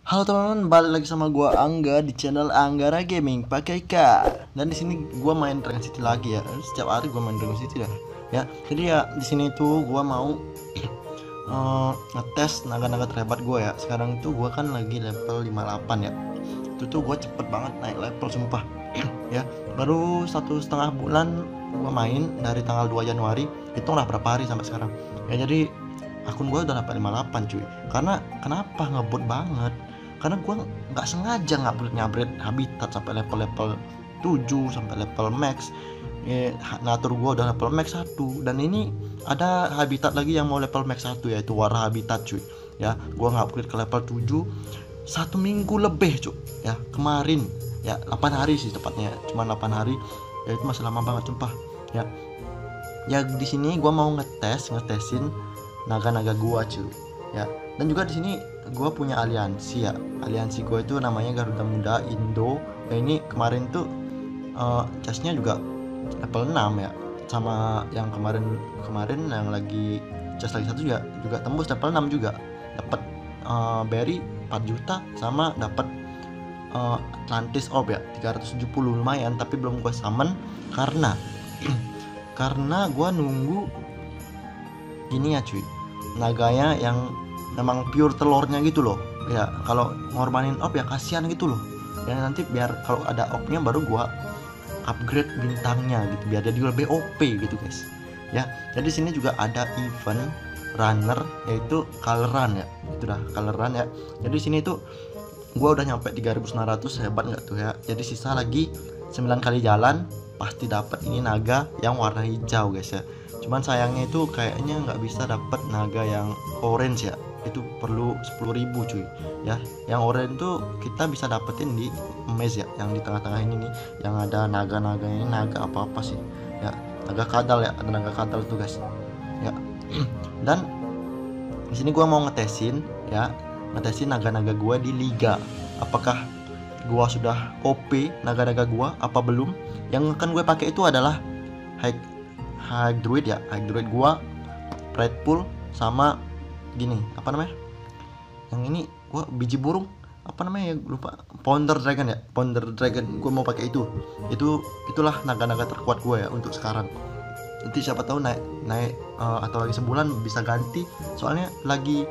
Halo teman-teman, balik lagi sama gua Angga di channel Anggara Gaming pakai K. Dan di sini gua main Dragon City lagi ya. Setiap hari gua main Dragon City dah. Ya, jadi ya di sini tuh gua mau ngetes naga-naga terhebat gua ya. Sekarang itu gua kan lagi level 58 ya. Itu tuh gua cepet banget naik level sumpah. Ya, baru 1,5 bulan gua main dari tanggal 2 Januari. Hitung lah berapa hari sampai sekarang. Ya jadi akun gua udah level 58 cuy. Karena kenapa ngebut banget? Karena gue nggak sengaja ngupgrade habitat sampai level 7 sampai level max. Natur gue udah level max 1 dan ini ada habitat lagi yang mau level max 1 yaitu warna habitat cuy. Ya, gue ngupgrade ke level 7 1 minggu lebih cuy. Ya, kemarin ya 8 hari sih tepatnya, cuma 8 hari. Ya itu masih lama banget sumpah. Ya. Ya di sini gue mau ngetesin naga-naga gua cuy. Ya, dan juga di sini gue punya aliansi ya. Aliansi gue itu namanya Garuda Muda Indo. Nah, ini kemarin tuh chestnya juga level 6 ya, sama yang kemarin yang lagi chest lagi satu juga tembus level 6 juga, dapat berry 4 juta sama dapat Atlantis Orb ya 370, lumayan. Tapi belum gue summon karena karena gue nunggu ini ya cuy, naganya yang memang pure telurnya gitu loh ya. Kalau ngorbanin op ya kasihan gitu loh ya, nanti biar kalau ada opnya baru gua upgrade bintangnya gitu biar jadi lebih OP gitu guys ya. Jadi sini juga ada event runner yaitu color run ya, itu dah color run ya. Jadi sini tuh gua udah nyampe 3.900, hebat nggak tuh ya. Jadi sisa lagi 9 kali jalan pasti dapat ini naga yang warna hijau guys ya. Cuman sayangnya itu kayaknya nggak bisa dapat naga yang orange ya, itu perlu 10.000 cuy ya. Yang orange tuh kita bisa dapetin di maze ya, yang di tengah-tengah ini nih, yang ada naga-naga ini. Naga apa sih ya, naga kadal ya, ada naga kadal tuh guys ya. Dan di sini gua mau ngetesin naga-naga gua di liga, apakah gua sudah OP naga-naga gua apa belum. Yang akan gue pakai itu adalah high druid ya, high druid gua Pride Pool sama gini apa namanya, yang ini gua biji burung apa namanya ya, lupa, Pounder Dragon ya, Pounder Dragon gua mau pakai itulah naga-naga terkuat gua ya untuk sekarang. Nanti siapa tahu naik atau lagi sebulan bisa ganti, soalnya lagi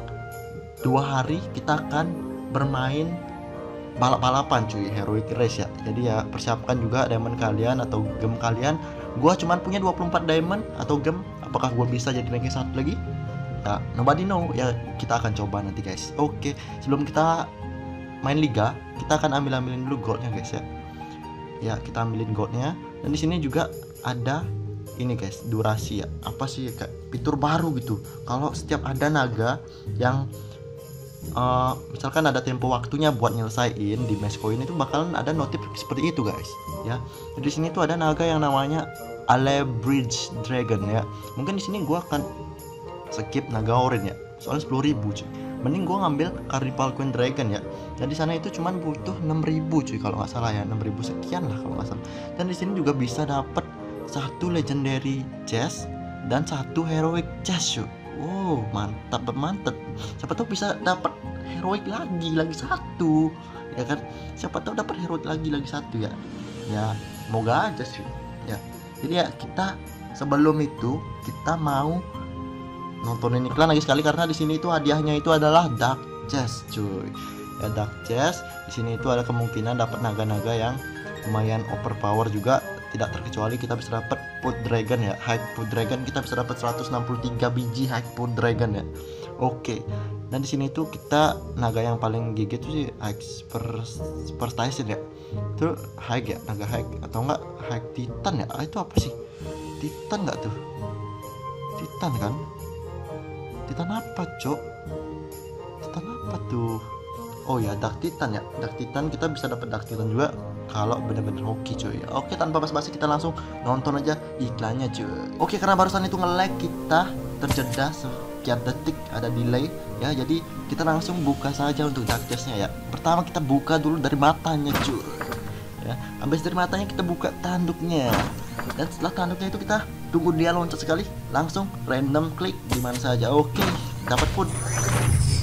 2 hari kita akan bermain balap-balapan cuy, heroic race ya. Jadi ya persiapkan juga diamond kalian atau gem kalian. Gua cuman punya 24 diamond atau gem, apakah gua bisa jadi ranking 1 lagi ya, nobody know ya. Kita akan coba nanti guys. Oke, sebelum kita main liga kita akan ambilin dulu goldnya guys ya. Ya kita ambilin goldnya. Dan di sini juga ada ini guys, durasi ya, apa sih kayak fitur baru gitu. Kalau setiap ada naga yang misalkan ada tempo waktunya buat nyelesain di match coin, itu bakalan ada notif seperti itu guys ya. Jadi di sini tuh ada naga yang namanya Alebridge Dragon ya. Mungkin di sini gua akan skip naga orange ya, soalnya 10.000 cuy. Mending gua ngambil Carnival Queen Dragon ya. Dan di sana itu cuman butuh 6.000 cuy kalau nggak salah ya, 6.000 sekian lah kalau nggak salah. Dan di sini juga bisa dapat 1 legendary chest dan 1 heroic chest cuy. Wow, mantap. Siapa tahu bisa dapat heroic lagi 1 ya kan. Siapa tahu dapat heroic lagi 1 ya. Ya, semoga aja sih ya. Jadi ya kita sebelum itu kita mau nontonin iklan lagi sekali, karena di sini itu hadiahnya itu adalah dark chest cuy. Ya dark chest di sini itu ada kemungkinan dapat naga-naga yang lumayan overpower juga. Tidak terkecuali kita bisa dapat Food Dragon ya, High Food Dragon. Kita bisa dapat 163 biji High Food Dragon ya. Oke. Dan di sini tuh kita naga yang paling gigi tuh sih Super Station ya. Itu High ya, naga High atau enggak High Titan ya. Itu apa sih? Titan enggak tuh? Titan kan? Titan apa, Cok? Titan apa tuh? Oh ya, Dark Titan ya. Dark Titan kita bisa dapat Dark Titan juga kalau bener-bener hoki cuy. Oke, tanpa basa-basi kita langsung nonton aja iklannya cuy. Oke, karena barusan itu nge-lag kita terjeda sekian detik, ada delay ya. Jadi kita langsung buka saja untuk dark chestnya ya. Pertama kita buka dulu dari matanya cuy ya. Habis dari matanya kita buka tanduknya. Dan setelah tanduknya itu kita tunggu dia loncat sekali, langsung random klik di mana saja. Oke, dapat pun.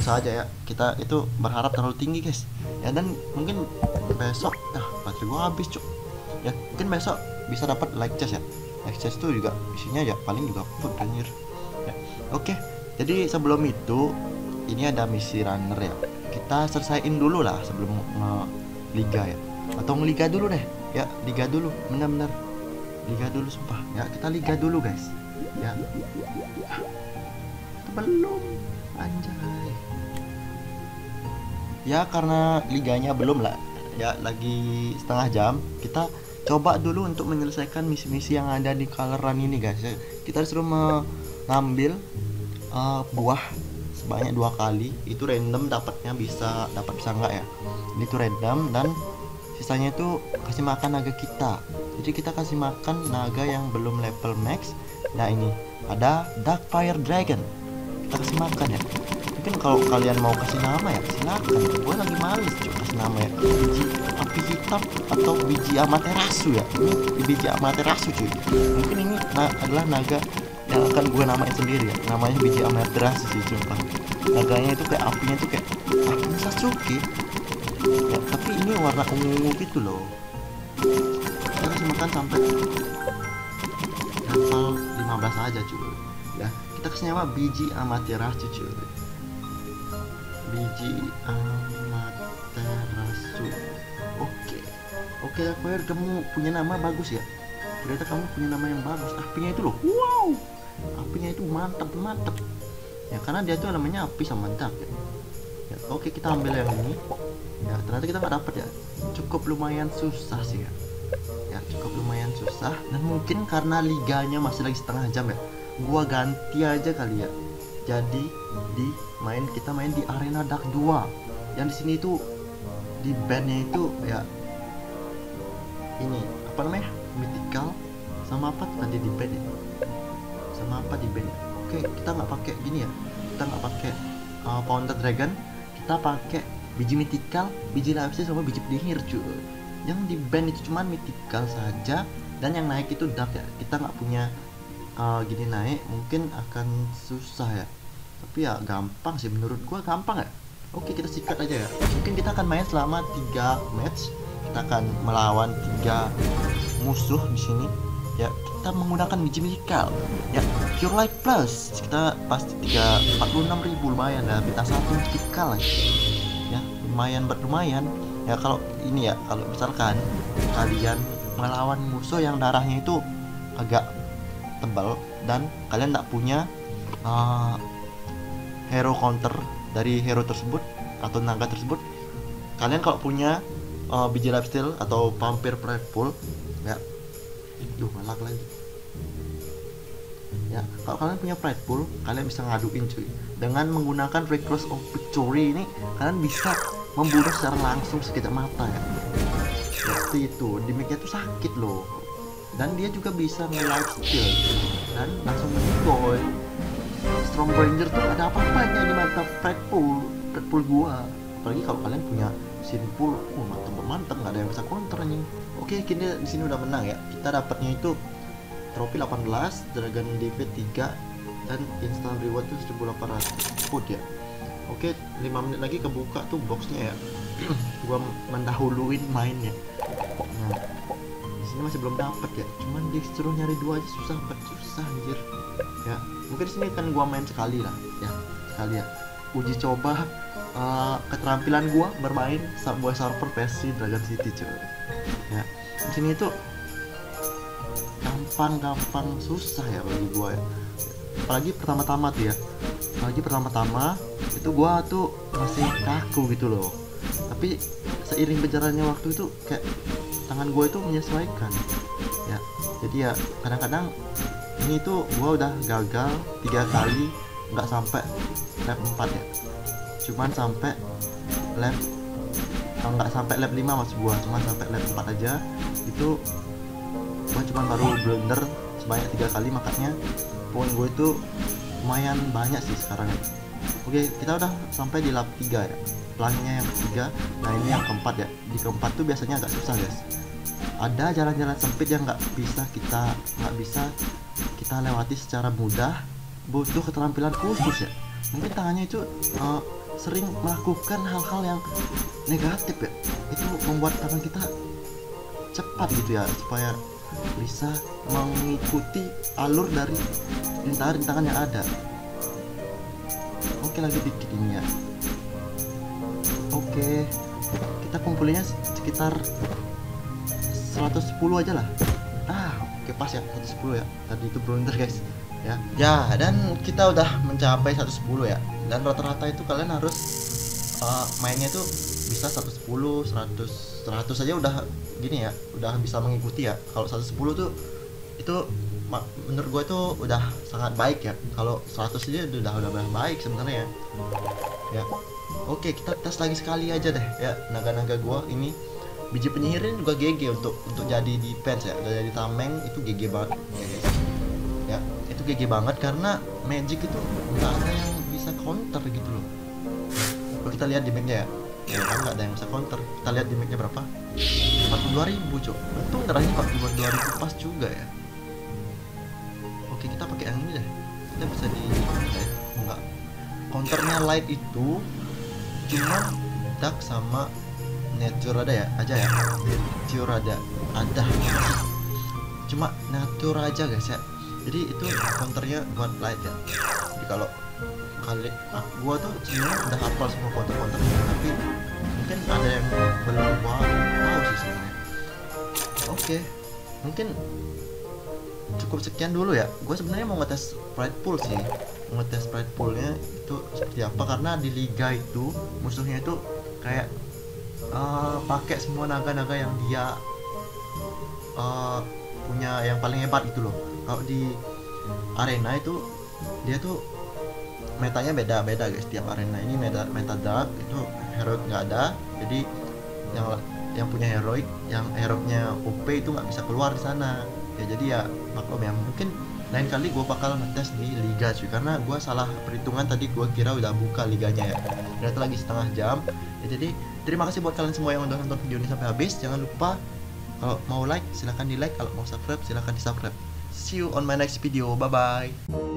saja ya, kita itu berharap terlalu tinggi guys ya. Dan mungkin besok baterai gua habis cuk ya, mungkin besok bisa dapat like chest ya. Like chest itu juga isinya ya paling juga food anjir ya. Oke, jadi sebelum itu ini ada misi runner ya, kita selesaiin dulu lah sebelum liga ya, atau ngeliga dulu deh ya, liga dulu, bener-bener liga dulu sumpah ya, kita liga dulu guys ya. Belum anjay ya, karena liganya belum lah ya, lagi setengah jam. Kita coba dulu untuk menyelesaikan misi-misi yang ada di color run ini guys ya. Kita disuruh mengambil buah sebanyak 2 kali, itu random dapatnya, bisa enggak ya, ini tuh random. Dan sisanya itu kasih makan naga kita, jadi kita kasih makan naga yang belum level max. Nah ini ada Dark Fire Dragon, kita kasih makan ya. Mungkin kalau kalian mau kasih nama ya silakan, gue lagi males cuy kasih nama ya, biji api hitam atau biji Amaterasu ya. Ini biji Amaterasu cuy, mungkin ini adalah naga yang akan gue namain sendiri ya, namanya biji Amaterasu sih sumpah. Naganya itu kayak apinya tuh kayak apinya Sasuke ya, tapi ini warna ungu gitu loh. Kita kasih makan sampai level 15 aja cuy ya. Kita kasih nama biji Amaterasu cuy, biji Amaterasu. Oke Aquarius, kamu punya nama bagus ya, ternyata kamu punya nama yang bagus. Apinya itu loh, wow, apinya itu mantap ya, karena dia tuh namanya api sama dark ya. Oke, kita ambil yang ini ya, ternyata kita nggak dapet ya, cukup lumayan susah sih ya, cukup lumayan susah. Dan mungkin karena liganya masih lagi setengah jam ya, gua ganti aja kali ya, jadi kita main di arena dark 2 yang di sini itu di bandnya itu ya, ini apa namanya, mythical sama apa tadi di band ya, sama apa di band ya. Oke, kita nggak pakai gini ya, kita nggak pakai Founder Dragon, kita pakai biji mythical, biji lapis sama biji penyihir cuy. Yang di band itu cuman mythical saja, dan yang naik itu dark ya. Kita nggak punya gini naik, mungkin akan susah ya, tapi ya gampang sih menurut gua, gampang ya. Oke, kita sikat aja ya. Mungkin kita akan main selama 3 match, kita akan melawan 3 musuh di sini ya. Kita menggunakan biji mythical ya, Pure Life Plus, kita pasti 46.000 lumayan ya, bintang 1 mythical ya, lumayan ya. Kalau ini ya, kalau misalkan kalian melawan musuh yang darahnya itu agak tebal dan kalian tidak punya hero counter dari hero tersebut atau naga tersebut, kalian kalau punya biji lifesteal atau vampir pride pool ya, ngalak lagi ya, kalau kalian punya pride pool, kalian bisa ngaduin cuy. Dengan menggunakan Reckless of Victory ini, kalian bisa membunuh secara langsung sekejap mata ya. Seperti itu, damage-nya tuh sakit loh. Dan dia juga bisa nge-lifesteal dan langsung menikoy. Strong Ranger tuh ada apa-apanya di mata pride pool gua. Apalagi kalau kalian punya Sinful, mantep nggak ada yang bisa counter anjing. Oke, kini di sini udah menang ya. Kita dapatnya itu trofi 18, Dragon Defeat 3, dan instant reward tuh 1800 food ya. Oke, 5 menit lagi kebuka tuh boxnya ya. Gua mendahuluin mainnya. Nah, di sini masih belum dapat ya. Cuman disuruh nyari 2 aja susah anjir. Ya, mungkin di sini kan gua main sekali lah ya. Sekali ya. Uji coba keterampilan gua bermain sebuah server versi Dragon City cuy. Ya, di sini tuh gampang susah ya bagi gua ya. Apalagi pertama-tama tuh ya. Itu gua tuh masih kaku gitu loh. Tapi seiring berjalannya waktu itu kayak tangan gua itu menyesuaikan. Ya, jadi ya kadang-kadang ini tuh gua udah gagal 3 kali nggak sampai lap 4 ya. Cuman sampai lap nggak sampai lap 5 maksud gua, cuman sampai lap 4 aja. Itu gua cuman baru blunder sebanyak 3 kali, makanya poin gue itu lumayan banyak sih sekarang ya. Oke, kita udah sampai di lap 3 ya, pelangnya yang ketiga. Nah ini yang keempat ya. Di keempat tuh biasanya agak susah guys, ada jalan-jalan sempit yang nggak bisa kita lewati secara mudah, butuh keterampilan khusus ya. mungkin tangannya itu sering melakukan hal-hal yang negatif ya. Itu membuat tangan kita cepat gitu ya, supaya bisa mengikuti alur dari rintangan-rintangan yang ada. Oke, lagi dikit ini ya. Oke, kita kumpulinnya sekitar 110 aja lah. Oke, pas ya 110 ya. Tadi itu blunder guys ya. Dan kita udah mencapai 110 ya. Dan rata-rata itu kalian harus mainnya itu bisa 110, 100 aja udah gini ya, udah bisa mengikuti ya. Kalau 110 tuh itu menurut gue itu udah sangat baik ya. Kalau 100 aja udah baik sebenarnya ya. Oke, kita tes lagi sekali aja deh ya. Naga-naga gue ini, biji penyihirnya juga GG untuk jadi defense ya. Udah jadi tameng itu GG banget ya guys ya. Itu GG banget karena magic itu nggak ada yang bisa counter gitu loh. Kalau kita lihat di mapnya ya kan nggak ada yang bisa counter. Kita lihat di mapnya berapa, 42.000 cok. Untung darahnya 42.000 pas juga ya. Oke, kita pakai yang ini deh. Kita bisa di enggak, counternya light itu cuma dark sama nature aja ya. Nature ada cuma nature aja guys ya. Jadi itu counternya buat light ya. Jadi kalau gua tuh sebenarnya udah hafal semua counternya, tapi mungkin ada yang belum tahu sih sebenarnya. Oke, mungkin cukup sekian dulu ya. Gue sebenarnya mau ngetes Pride Pool sih, ngetes Pride Poolnya itu seperti apa, karena di liga itu musuhnya itu kayak pakai semua naga-naga yang dia punya yang paling hebat gitu loh. Kalau di arena itu dia tuh metanya beda-beda guys. Tiap arena ini meta dark itu heroic nggak ada, jadi yang punya heroic, yang heroicnya OP itu nggak bisa keluar di sana ya. Jadi ya maklum ya, mungkin lain kali gue bakal ngetes di liga cuy, karena gue salah perhitungan tadi. Gue kira udah buka liganya ya, ternyata lagi setengah jam ya. Jadi terima kasih buat kalian semua yang udah nonton video ini sampai habis. Jangan lupa kalau mau like silahkan di like, kalau mau subscribe silahkan di subscribe. See you on my next video, bye bye.